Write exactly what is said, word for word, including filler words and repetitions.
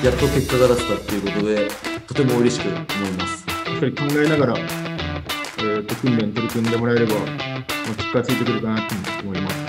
やっと結果が出せたっていうことで、とても嬉しく思います。 しっかり考えながら、えーと、訓練取り組んでもらえれば、まあ、結果がついてくるかなと思います。